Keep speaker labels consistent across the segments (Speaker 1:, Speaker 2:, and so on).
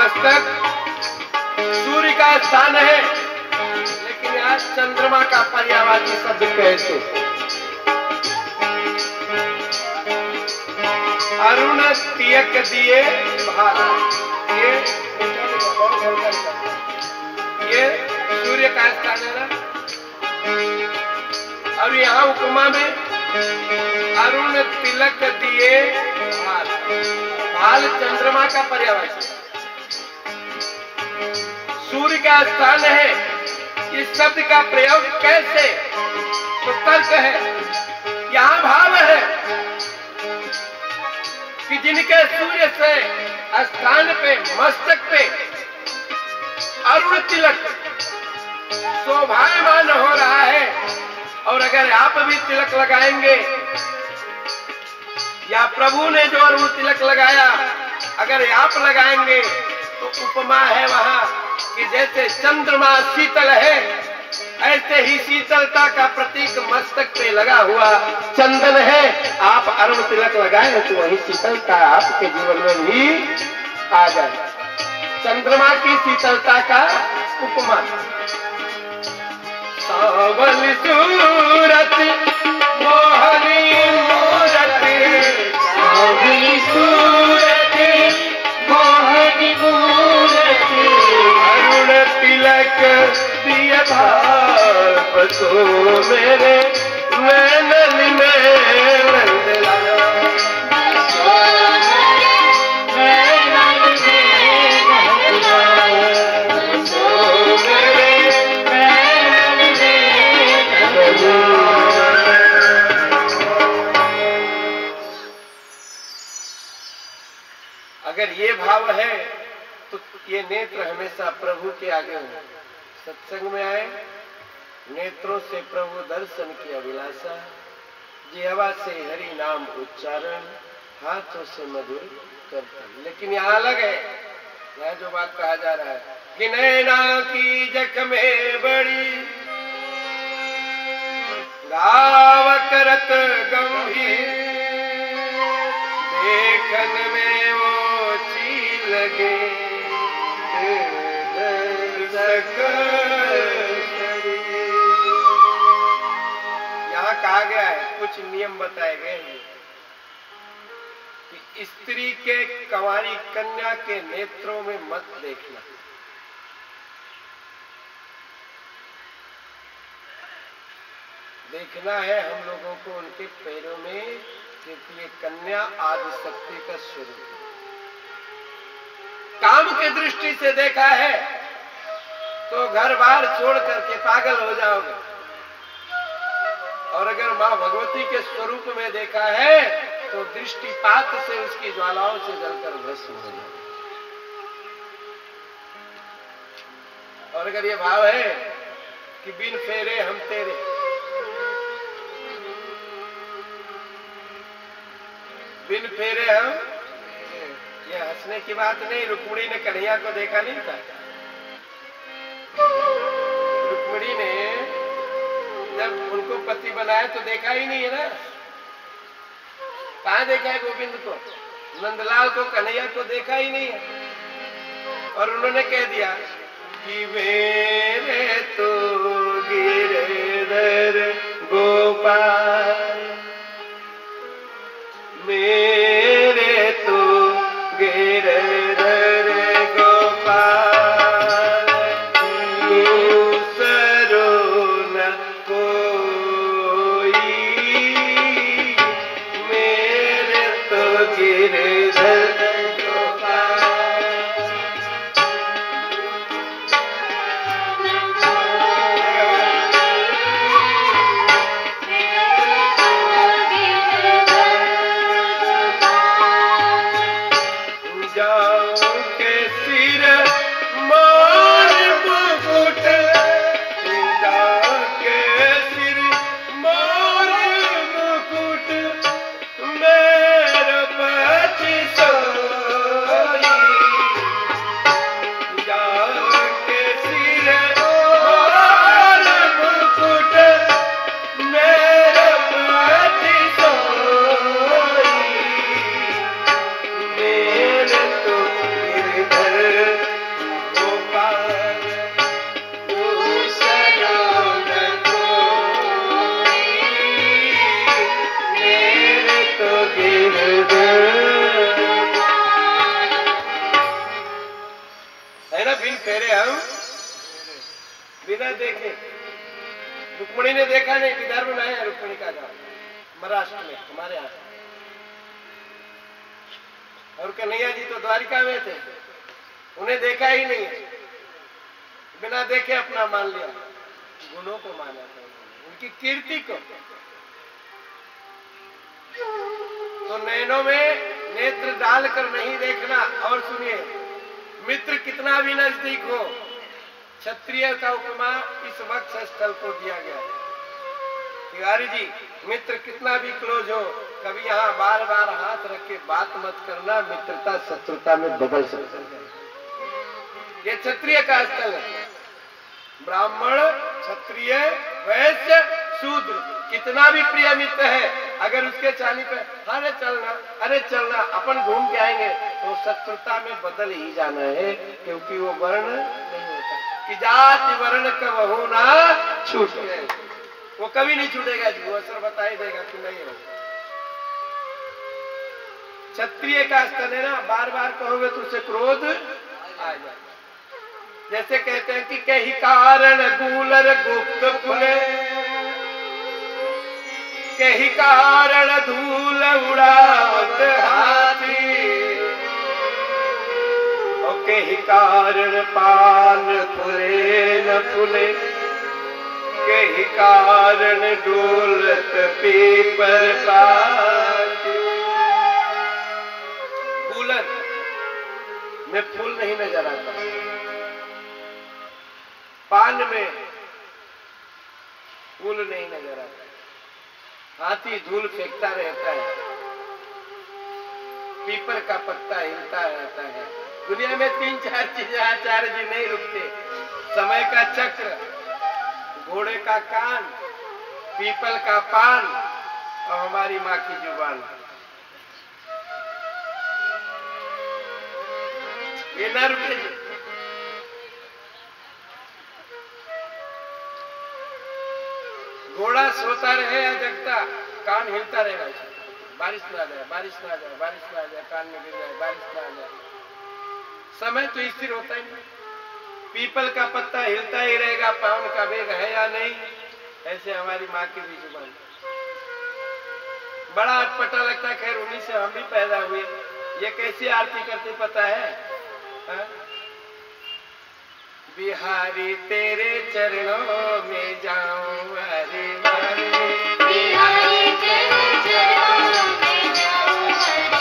Speaker 1: मस्तक सूर्य का स्थान है, लेकिन यहाँ चंद्रमा का पर्यायवाची शब्द कैसे? अरुण तियक दिए भाला, ये सूर्य का स्थान है ना। और यहाँ उपमा में अरुण तिलक दिए भाल, भाल चंद्रमा का पर्यायवाची, सूर्य का स्थान है। इस शब्द का प्रयोग कैसे? तो तर्क है, यहाँ भाव है कि जिनके सूर्य से स्थान पे, मस्तक पे अरुण तिलक शोभायमान हो रहा है, और अगर आप भी तिलक लगाएंगे या प्रभु ने जो अरुण तिलक लगाया अगर आप लगाएंगे, तो उपमा है वहां कि जैसे चंद्रमा शीतल है, ऐसे ही शीतलता का प्रतीक मस्तक पे लगा हुआ चंदन है। आप अरुण तिलक लगाएं तो वही शीतलता आपके जीवन में भी आ जाए। चंद्रमा की शीतलता का उपमा। सावल सूरत मोहनी मूरत, सावल सूरत मोहनी मूरत, अरुण तिलक दिए भाल, बसो मेरे नैनन में नंद लाला। अगर ये भाव है तो ये नेत्र हमेशा प्रभु के आगे हो। सत्संग में आए, नेत्रों से प्रभु दर्शन की अभिलाषा, जिह्वा से हरि नाम उच्चारण, हाथों से मधुर कीर्तन। लेकिन यहाँ अलग है, यहाँ जो बात कहा जा रहा है कि नैना की जख्में बड़ी गाव करत गंभीर, देखन में वो ची लगे यहाँ कहा गया है, कुछ नियम बताए गए हैं कि स्त्री के कंवारी कन्या के नेत्रों में मत देखना। देखना है हम लोगों को उनके पैरों में, क्योंकि ये कन्या आदि शक्ति का स्वरूप है। काम की दृष्टि से देखा है तो घर बार छोड़ करके पागल हो जाओगे, और अगर मां भगवती के स्वरूप में देखा है तो दृष्टिपात से उसकी ज्वालाओं से जलकर भस्म हो जाओगे। और अगर ये भाव है कि बिन फेरे हम तेरे, बिन फेरे हम, ये हंसने की बात नहीं। रुक्मिणी ने कन्हैया को देखा नहीं था। रुक्मिणी ने जब उनको पति बनाया तो देखा ही नहीं है ना। कहाँ देखा है गोविंद को, नंदलाल को, कन्हैया को देखा ही नहीं है। और उन्होंने कह दिया कि मेरे तो गिरधर गोपाल, मेरे तो गिरधर गोपाल, दूसरो न कोई, मेरे तो गिरधर है ना, बिन फेरे हम बिना देखे। रुक्मिणी ने देखा नहीं, विदर्भ में है रुक्मिणी का गांव, महाराष्ट्र में हमारे यहाँ। और कन्हैया जी तो द्वारिका में थे, उन्हें देखा ही नहीं, बिना देखे अपना मान लिया, गुणों को माना था, उनकी कीर्ति को। तो नैनों में नेत्र डालकर नहीं देखना। और सुनिए, मित्र कितना भी नजदीक हो, क्षत्रिय का उपमा इस वक्त स्थल को दिया गया। तिवारी जी, मित्र कितना भी क्लोज हो, कभी यहाँ बार बार हाथ रख के बात मत करना, मित्रता शत्रुता में बदल सकती है। ये क्षत्रिय का स्थल है। ब्राह्मण, क्षत्रिय, वैश्य, शूद्र, कितना भी प्रिय मित्र है, अगर उसके चाली पे अरे चलना अपन घूम के आएंगे, तो शत्रुता में बदल ही जाना है, क्योंकि वो वर्ण नहीं होता कि जाति वर्ण कबहू ना छूटे। वो कभी नहीं छूटेगा जी, वो असर बता ही देगा कि नहीं हो। क्षत्रिय का स्थल है ना, बार बार कहोगे तो उसे क्रोध आ जाए। जैसे कहते हैं कि कहीं कारण गूलर गुप्त फुले, कहीं कारण धूल उड़ावत हाथी, और कहीं कारण पान फुले न फुले, कहीं कारण डोलत पीपर पाती। कूलर में फूल नहीं नजर आता, पान में फूल नहीं नजर आता, हाथी धूल फेंकता रहता है, पीपर का पत्ता हिलता रहता है। दुनिया में 3-4 चीजें आचार्य जी नहीं रुकते, समय का चक्र, घोड़े का कान, पीपल का पान और हमारी माँ की जुबान। ये न रुके। घोड़ा सोता रहे या जगता, कान हिलता रहेगा, बारिश ना आ जाए, बारिश ना आ जाए, बारिश ना आ जाए, कान में गिर जाए, बारिश ना आ जाए। समय तो स्थिर होता ही नहीं। पीपल का पत्ता हिलता ही रहेगा, पावन का वेग है या नहीं। ऐसे हमारी माँ की भी जुबान। बड़ा अटपटा लगता है, खैर उन्हीं से हम भी पैदा हुए। ये कैसी आरती करती पता है? बिहारी तेरे चरणों में जाऊं, अरे बिहारी तेरे चरणों में जाऊं,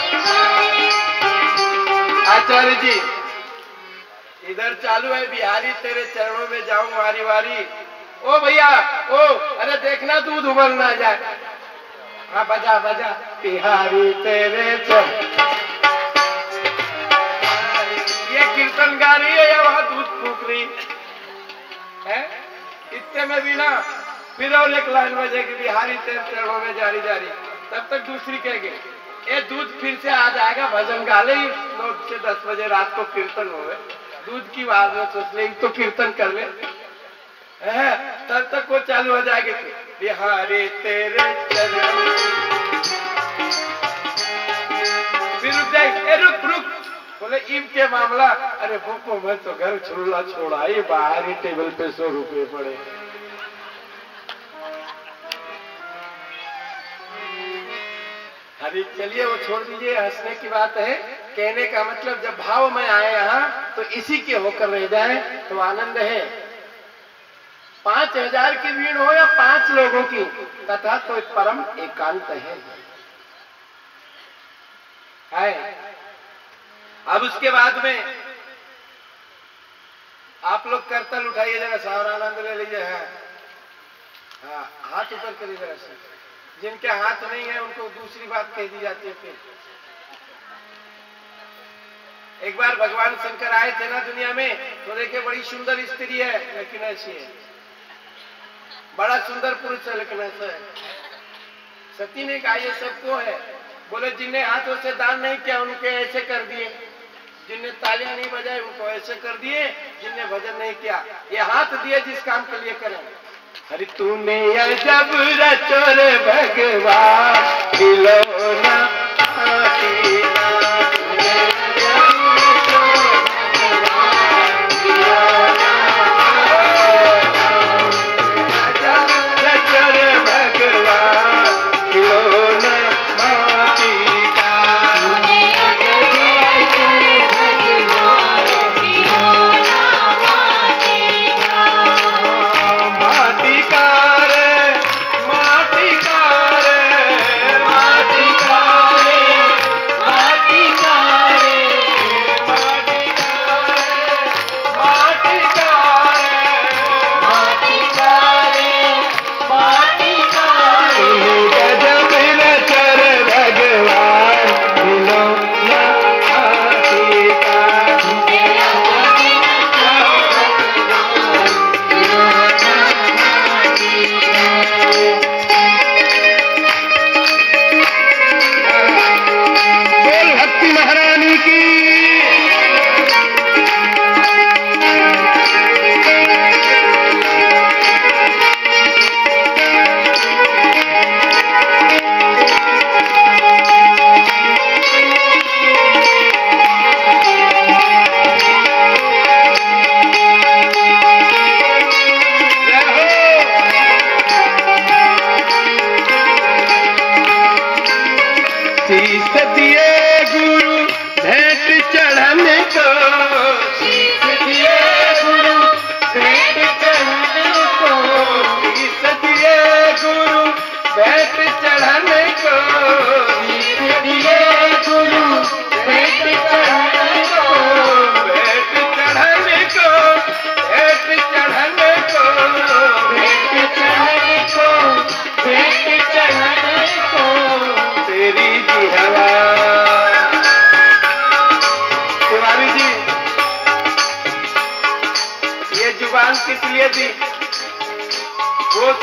Speaker 1: आचार्य जी इधर चालू है, बिहारी तेरे चरणों में जाऊं वारी वारी। ओ भैया, ओ अरे देखना दूध उबल ना जाए। हाँ बजा बजा, बिहारी तेरे चरण। ये कीर्तन गा रही है या वहां दूध फूक रही है? इतने में भी ना फिर और एक लाइन बजेगी, बिहारी तेरे चरणों में जारी जारी। तब तक दूसरी कहेगी, ये दूध फिर से आ जाएगा, भजन गा ले, 9 से 10 बजे रात को कीर्तन हो गए, दूध की बात में सोच ले तो कीर्तन कर ले। तब तक वो चालू हो जाएगी, बिहारी तेरे चरणों। फिर रुक जाएगी, रुक रुक, बोले ईब के मामला, अरे भूखो मैं तो घर छोड़ा ही, बाहर ही टेबल पे 100 रुपए पड़े। अरे चलिए वो छोड़ दीजिए, हंसने की बात है। कहने का मतलब जब भाव में आए यहाँ तो इसी के होकर रह जाए तो आनंद है। 5000 की भीड़ हो या 5 लोगों की, तथा तो परम एकांत है। अब उसके बाद में आप लोग करतल उठाइए जरा, सावधान आनंद ले लीजिए। हाँ, हाथ ऊपर करिए जरा से। जिनके हाथ नहीं है उनको दूसरी बात कह दी जाती है। फिर एक बार भगवान शंकर आए थे ना दुनिया में, तो देखे बड़ी सुंदर स्त्री है लेकिन ऐसी है, बड़ा सुंदर पुरुष है लेकिन ऐसा है। सती ने कहा ये सबको है। बोले जिन्हें हाथों से दान नहीं किया उनके ऐसे कर दिए, जिनने तालियां नहीं बजाई उनको ऐसे कर दिए, जिनने भजन नहीं किया ये हाथ दिए जिस काम के लिए करें। अरे तूने जब रचो रे भगवान खिलौना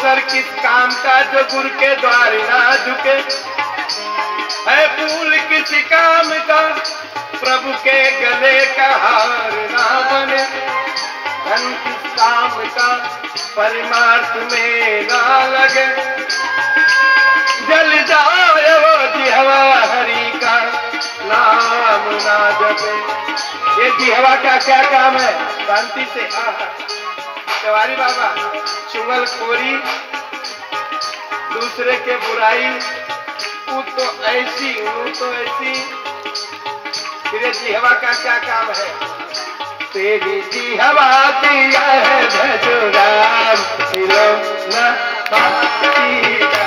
Speaker 1: नौकर किस काम का जो गुरु के द्वार ना झुके, है फूल किसी काम का प्रभु के गले का हार ना बने, धन किस काम का परमार्थ में ना लगे, जल जाए वो जिह्वा हरि का नाम ना जपे। ये जिह्वा का क्या काम है? शांति से तिवारी बाबा चुगलखोरी, दूसरे के बुराई, वो तो ऐसी वो तो ऐसी। फिर जिह्वा का क्या काम है? तेरी जिह्वा दिया है भजो राम, मिलो ना बाकी का।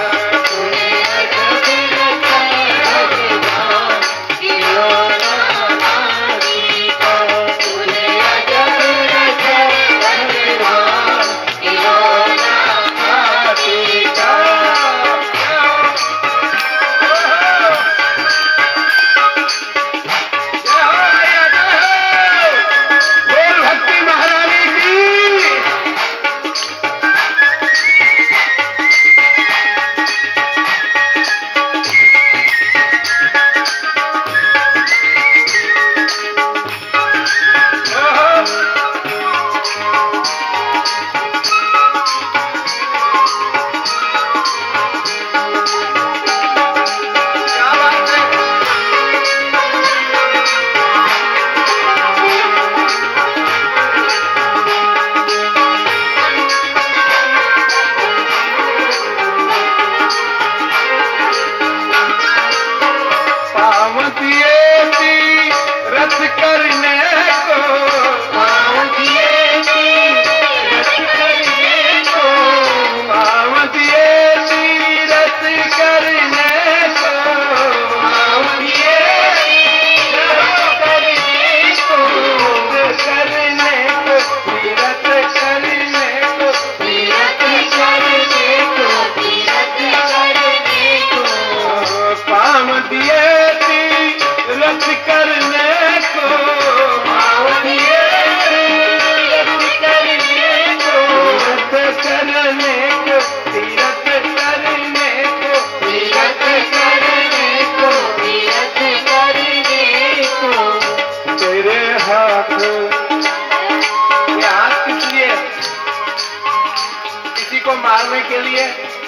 Speaker 1: मारने के लिए,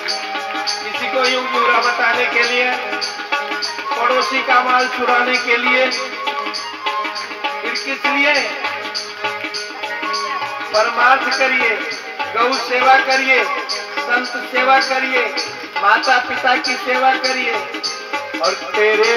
Speaker 1: किसी को यूं बुरा बताने के लिए, पड़ोसी का माल चुराने के लिए, फिर किस लिए? परमार्थ करिए, गौ सेवा करिए, संत सेवा करिए, माता पिता की सेवा करिए, और तेरे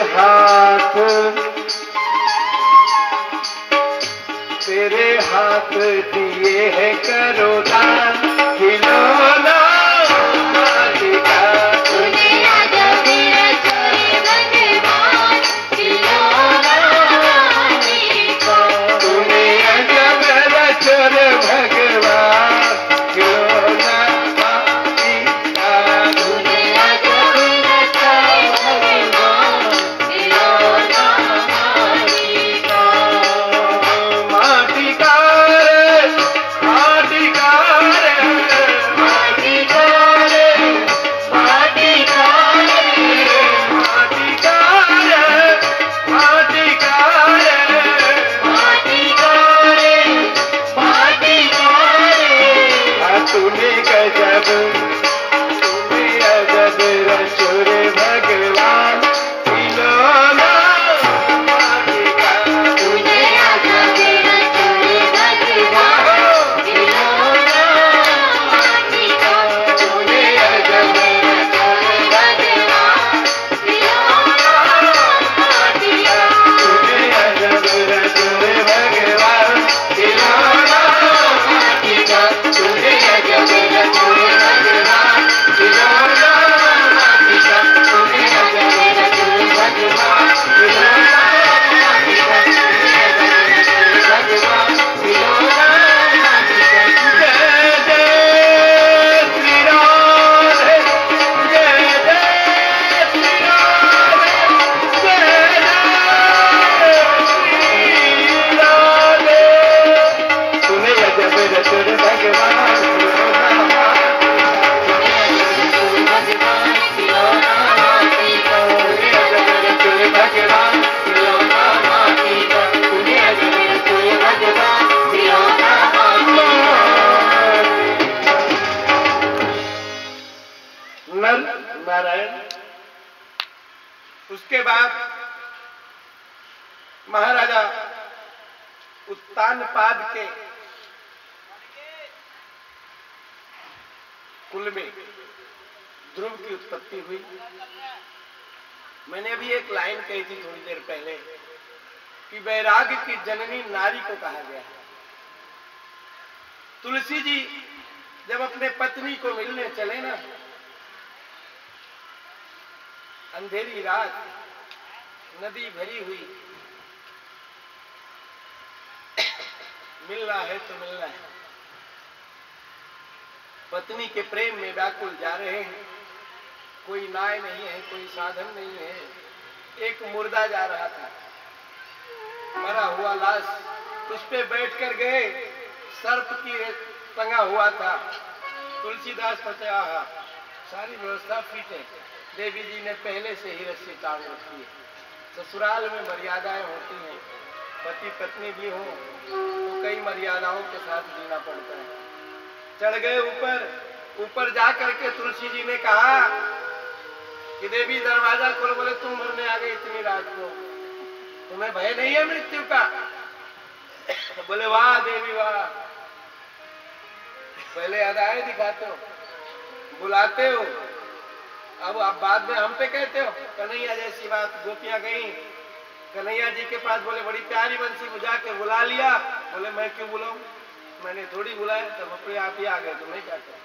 Speaker 1: हाथ दिए है करो दान, खिलौना मालिका दुनिया जग रचाए भगवान, खिलौना मालिका दुनिया जग रचाए भगवान, खिलौना मालिका दुनिया जग रचाए भगवान, खिलौना मालिका। माटिका महाराजा उत्तानपाद के कुल में ध्रुव की उत्पत्ति हुई। मैंने अभी एक लाइन कही थी थोड़ी देर पहले कि वैराग्य की जननी नारी को कहा गया है। तुलसी जी जब अपने पत्नी को मिलने चले ना, अंधेरी रात, नदी भरी हुई, मिलना है तो मिलना है, पत्नी के प्रेम में व्याकुल जा रहे हैं। कोई नाव नहीं है, कोई साधन नहीं है। एक मुर्दा जा रहा था, मरा हुआ लाश, उस पे बैठ कर गए, सर्प की टंगा हुआ था। तुलसीदास पहुंचे, आहा सारी व्यवस्था फिट है, देवी जी ने पहले से ही रस्सी टांग रखी है। ससुराल में मर्यादाएं होती हैं, पति पत्नी भी हो तो कई मर्यादाओं के साथ जीना पड़ता है। चढ़ गए ऊपर जा करके तुलसी जी ने कहा कि देवी दरवाजा खोलो। बोले तुम मरने आ गए इतनी रात को, तुम्हें भय नहीं है मृत्यु का? बोले वाह देवी वाह, पहले अदाएं दिखाते हो, बुलाते हो, अब आप बाद में हम पे कहते हो। कन्हैया जैसी बात, गोपियां गई कन्हैया जी के पास, बोले बड़ी प्यारी बंसी बुझा के बुला लिया। बोले मैं क्यों बुलाऊं, मैंने थोड़ी बुलाया, तब अपने आप ही आ गए, तो मैं क्या करूं।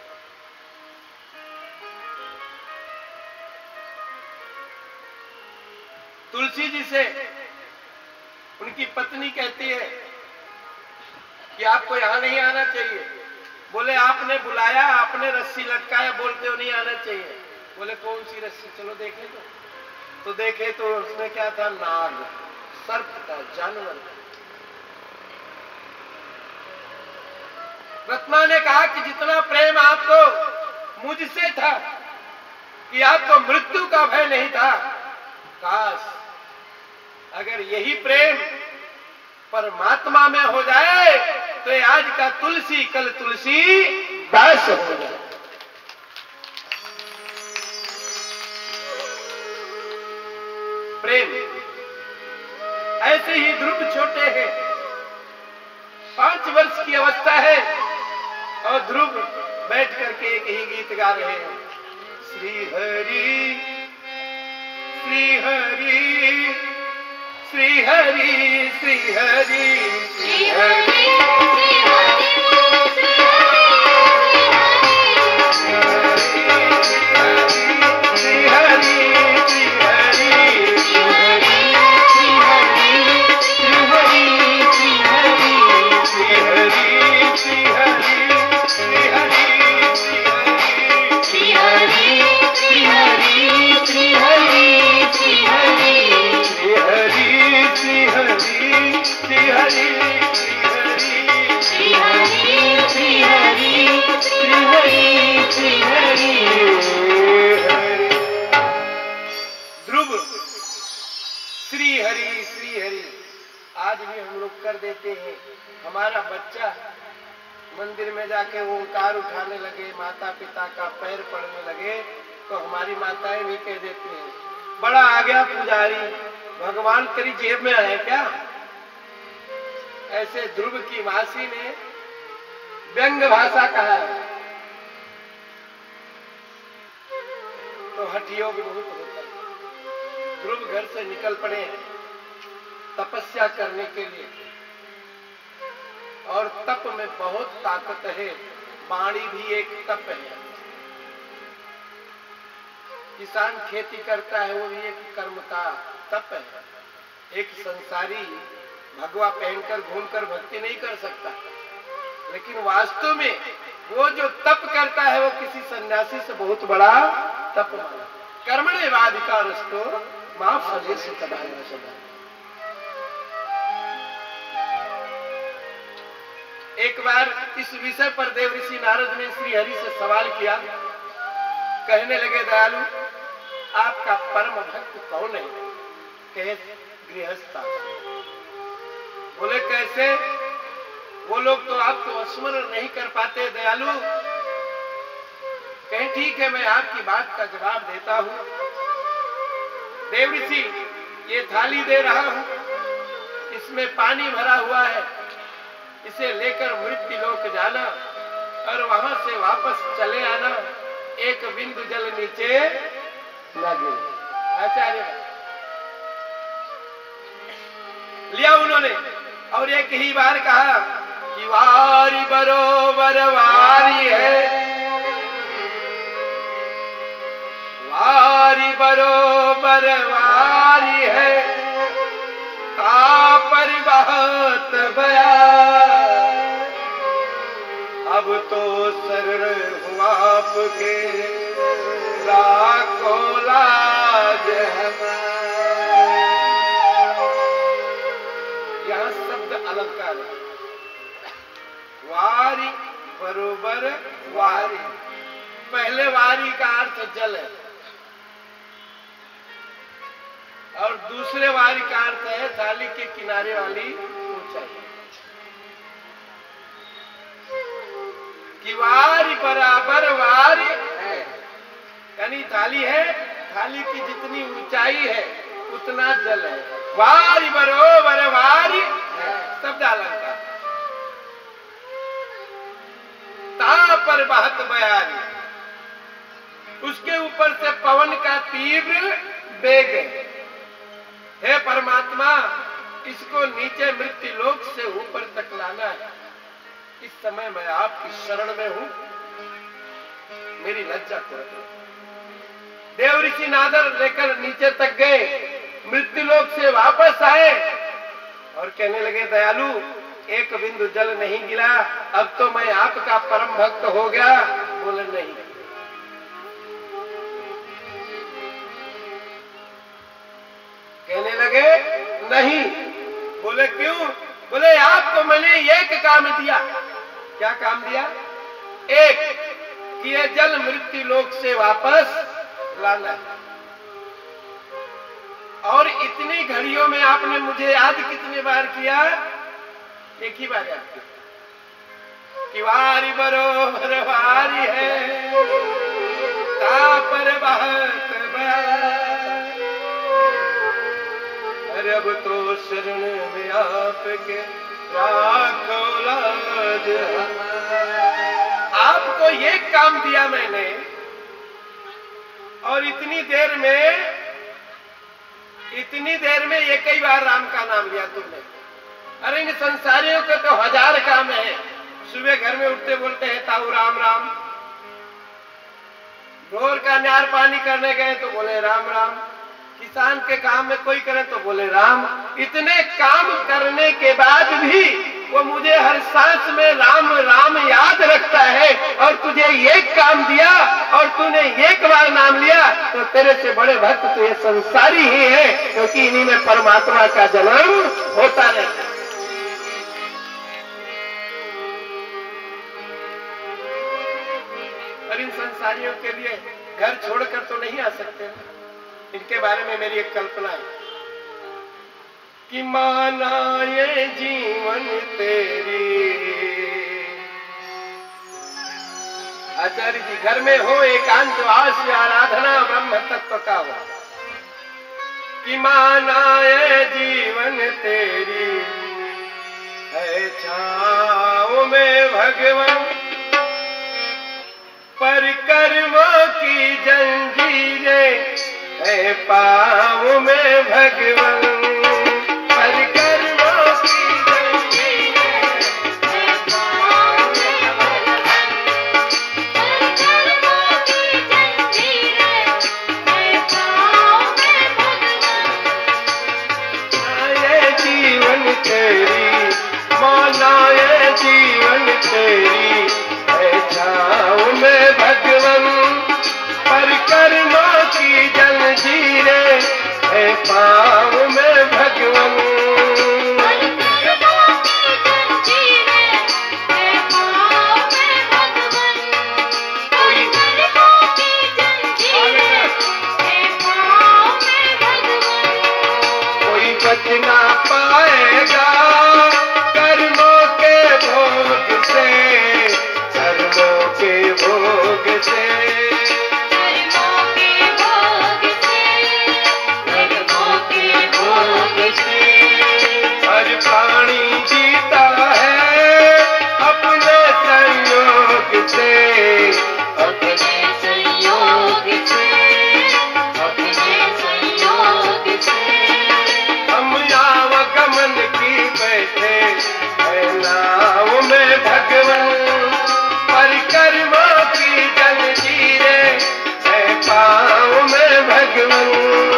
Speaker 1: तुलसी जी से उनकी पत्नी कहती है कि आपको यहां नहीं आना चाहिए। बोले आपने बुलाया, आपने रस्सी लटकाया, बोलते हो नहीं आना चाहिए। बोले कौन सी रस्सी, चलो देखे तो देखे तो उसमें क्या था, नाग, सर्प था, जानवर। रत्ना ने कहा कि जितना प्रेम आपको मुझसे था कि आपको मृत्यु का भय नहीं था, काश अगर यही प्रेम परमात्मा में हो जाए तो आज का तुलसी कल तुलसी दास हो जाए। प्रेम ऐसे ही ध्रुव छोटे हैं, 5 वर्ष की अवस्था है और ध्रुव बैठ करके एक ही गीत गा रहे हैं, श्री हरि श्री हरि श्री हरि श्री हरि श्री हरि हमारा बच्चा मंदिर में जाके ओंकार उठाने लगे, माता पिता का पैर पड़ने लगे, तो हमारी माताएं भी कह देती हैं, बड़ा आ गया पुजारी, भगवान तेरी जेब में है क्या? ऐसे ध्रुव की मासी ने व्यंग भाषा कहा है। तो हठयोग बहुत होता है। ध्रुव घर से निकल पड़े तपस्या करने के लिए, और तप में बहुत ताकत है, वाणी भी एक तप है। किसान खेती करता है, वो भी एक कर्म का तप है। एक संसारी भगवा पहनकर घूमकर भक्ति नहीं कर सकता, लेकिन वास्तव में वो जो तप करता है वो किसी सन्यासी से बहुत बड़ा तप माना। कर्मण्येवाधिकारस्तो मा फलेषु कदाचन। एक बार इस विषय पर देवऋषि नारद ने श्री हरि से सवाल किया, कहने लगे दयालु आपका परम भक्त कौन है? कहे गृहस्थ। बोले कैसे? वो लोग तो आपको स्मरण नहीं कर पाते दयालु। कहे ठीक है, मैं आपकी बात का जवाब देता हूं। देवऋषि ये थाली दे रहा हूं, इसमें पानी भरा हुआ है, इसे लेकर मृत्यु लोक जाना और वहां से वापस चले आना, एक बिंदु जल नीचे न गिरे। आचार्य लिया उन्होंने और एक ही बार कहा कि वारी बरोबर वारी है, वारी बरोबर वारी है, तापर बहुत भया, अब तो शरण हूँ आपके, लाखों लाज यहाँ शब्द अलंकार है। वारी बरोबर वारी, पहले वारी का अर्थ जल है और दूसरे वारी का अर्थ है थाली के किनारे वाली ऊंचाई। कि वारी बराबर वारी है, यानी थाली है, थाली की जितनी ऊंचाई है उतना जल है। वारी बरोबर वारी है, शब्द अलंकार। ता पर बहत बयारी, उसके ऊपर से पवन का तीव्र वेग है। हे परमात्मा, इसको नीचे मृत्यु लोक से ऊपर तक लाना है। इस समय मैं आपकी शरण में हूं, मेरी लज्जा कर दो। देव ऋषि नादर लेकर नीचे तक गए, मृत्यु लोक से वापस आए और कहने लगे दयालु, एक बिंदु जल नहीं गिरा, अब तो मैं आपका परम भक्त हो गया। बोले नहीं। कहने लगे नहीं। बोले क्यों? बोले आपको मैंने एक काम दिया। क्या काम दिया? एक, कि ये जल मृत्यु लोक से वापस लाना है। और इतनी घड़ियों में आपने मुझे याद कितनी बार किया? एक ही बार याद किया कि वारी बरोबर वारी है, तापर बहत अरे अब तो शरण में आपके, लाखों लाज। आपको ये काम दिया मैंने और इतनी देर में ये कई बार राम का नाम लिया तुमने। अरे इन संसारियों के तो 1000 काम है। सुबह घर में उठते बोलते हैं ताऊ राम राम, ढोर का न्यार पानी करने गए तो बोले राम राम, किसान के काम में कोई करे तो बोले राम। इतने काम करने के बाद भी वो मुझे हर सांस में राम राम याद रखता है, और तुझे एक काम दिया और तूने एक बार नाम लिया, तो तेरे से बड़े भक्त तो ये संसारी ही है, क्योंकि इन्हीं में परमात्मा का जन्म होता रहता है। और इन संसारियों के लिए घर छोड़कर तो नहीं आ सकते। इनके बारे में मेरी एक कल्पना है कि माना ये जीवन तेरी। आचार्य जी घर में हो एकांतवास आराधना ब्रह्म तत्व का हो, कि माना ये जीवन तेरी है छाँव में भगवान, पर कर्मों की जंजीरें है पाँव में भगवान। पर कर्मों की जंजीरें है पाँव में भगवान, पर कर्मों की जंजीरें है पाँव में भगवान। ये जीवन तेरी माना, ये जीवन तेरी है छाँव में भगवान, पर कर्मों की जंजीरें है पाँव में भगवान। कोई बच ना पाएगा कर्मों के भोग से, कर्मों के भोग से, कर्मों के भोग से, हर भगवन परिकर्मों की जंजीरें है पाँव में भगवन।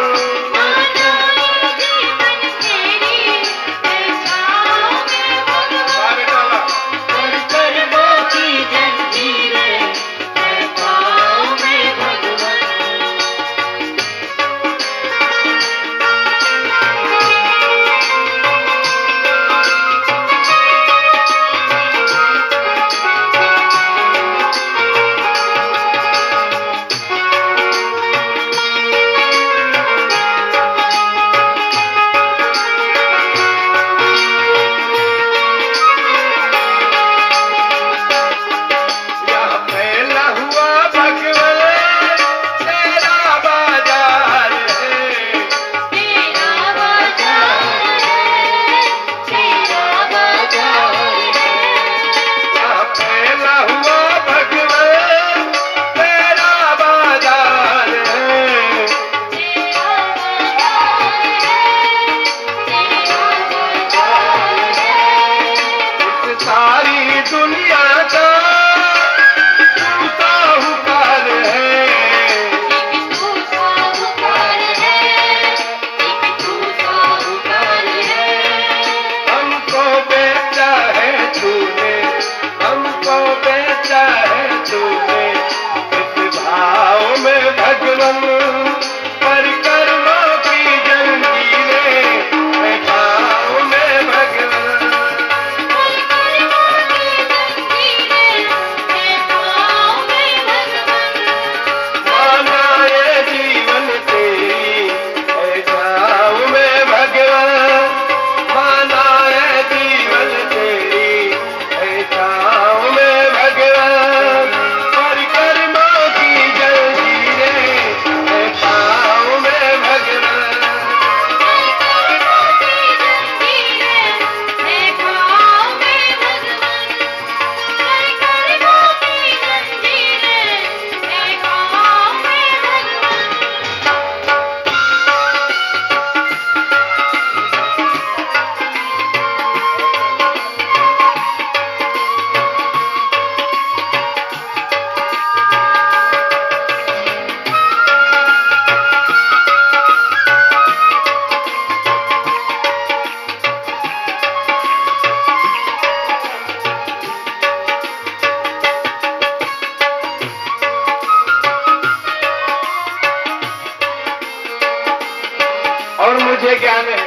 Speaker 1: मुझे ज्ञान है,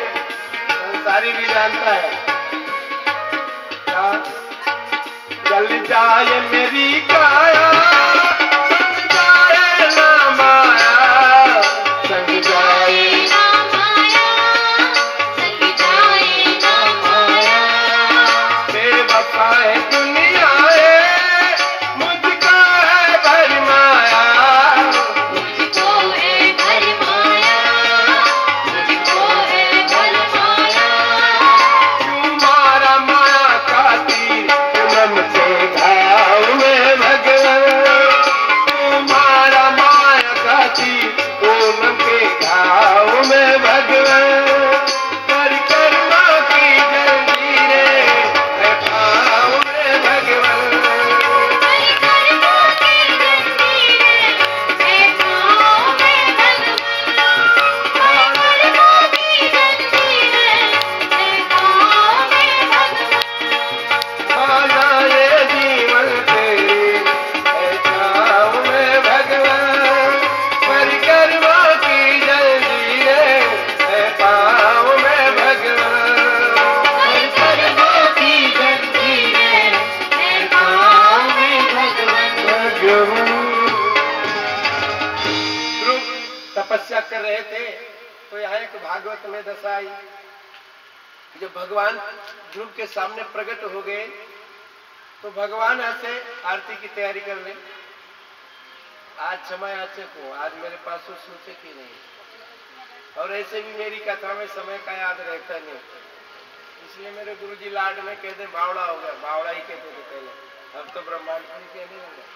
Speaker 1: संसारी भी जानता है। जल जाए मेरी काया, संग जाए ना माया, संग जाए ना माया, संग जाए ना माया। बेवफा है दुनिया है, मुझको है भर माया, मुझको है भर माया, मुझको है भर माया। तू मारा माया का तीर, पूनम के घाव में भगवन, तू मारा माया का तीर, पूनम के घाव में भगवन। परिक्रमा की जंजीरें है पाँव में भगवन, परिक्रमा की जंजीरें है पाँव में भगवन, परिक्रमा की जंजीरें है पाँव में भगवन। माया ये जीवन तेरी है छाँव में भगवन, परिक्रमा की जंजीरें है पाँव में भगवन, परिक्रमा की जंजीरें है पाँव में भगवन। ध्रुव तपस्या कर रहे थे तो यहाँ एक भागवत में दशा आई। जब भगवान ध्रुव के सामने प्रकट हो गए तो भगवान ऐसे आरती की तैयारी कर ले। आज समय याचक हूँ, आज मेरे पास वो सूचक ही नहीं, और ऐसे भी मेरी कथा में समय का याद रहता नहीं, इसलिए मेरे गुरुजी लाड में कहते बावड़ा हो गया, बावड़ा ही कहते थे पहले, अब तो ब्रह्मांड पुरी कहने लगे।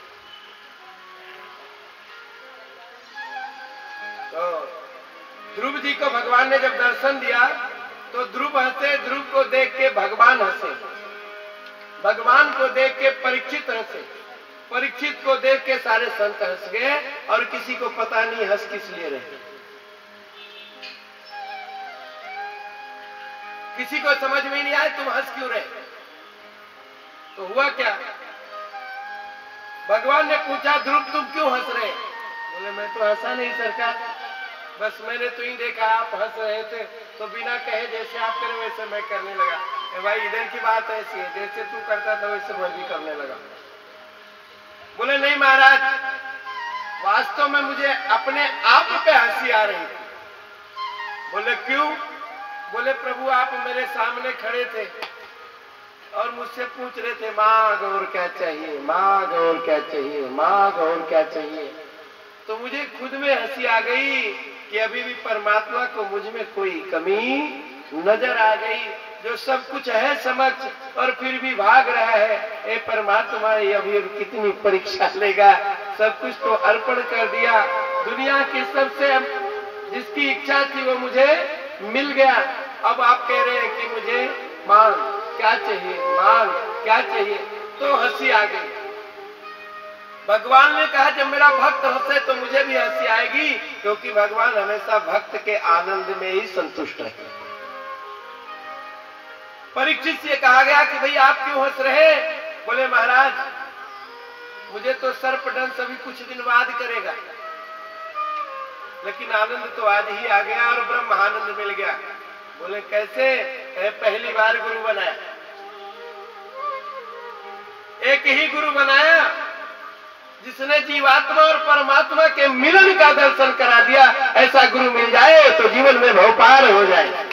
Speaker 1: तो ध्रुव जी को भगवान ने जब दर्शन दिया तो ध्रुव हंसे, ध्रुव को देख के भगवान हंसे। भगवान को देख के परीक्षित हंसे, परीक्षित को देख के सारे संत हंस गए और किसी को पता नहीं हंस किस लिए रहे। किसी को समझ में नहीं आया तुम हंस क्यों रहे। तो हुआ क्या, भगवान ने पूछा ध्रुव तुम क्यों हंस रहे। बोले मैं तो हंसा नहीं सरकार, बस मैंने तो ही देखा आप हंस रहे थे तो बिना कहे जैसे आप करे वैसे मैं करने लगा। भाई इधर की बात ऐसी है, जैसे तू करता था वैसे मैं भी करने लगा। बोले नहीं महाराज, वास्तव में मुझे अपने आप पे हंसी आ रही थी। बोले क्यों। बोले प्रभु आप मेरे सामने खड़े थे और मुझसे पूछ रहे थे मांग और क्या चाहिए, मांग और क्या चाहिए, मांग और क्या चाहिए। तो मुझे खुद में हंसी आ गई कि अभी भी परमात्मा को मुझ में कोई कमी नजर आ गई, जो सब कुछ है समक्ष और फिर भी भाग रहा है। ए परमात्मा ये अभी कितनी परीक्षा लेगा, सब कुछ तो अर्पण कर दिया, दुनिया की सबसे जिसकी इच्छा थी वो मुझे मिल गया। अब आप कह रहे हैं कि मुझे मांग क्या चाहिए, मांग क्या चाहिए। तो हंसी आ गई। भगवान ने कहा जब मेरा भक्त हंसे तो मुझे भी हंसी आएगी, क्योंकि भगवान हमेशा भक्त के आनंद में ही संतुष्ट है। परीक्षित से कहा गया कि भाई आप क्यों हंस रहे। बोले महाराज मुझे तो सर्पदंश अभी कुछ दिन बाद करेगा, लेकिन आनंद तो आज ही आ गया और ब्रह्मानंद मिल गया। बोले कैसे। पहली बार गुरु बनाया, एक ही गुरु बनाया जिसने जीवात्मा और परमात्मा के मिलन का दर्शन करा दिया। ऐसा गुरु मिल जाए तो जीवन में भवपार हो जाए।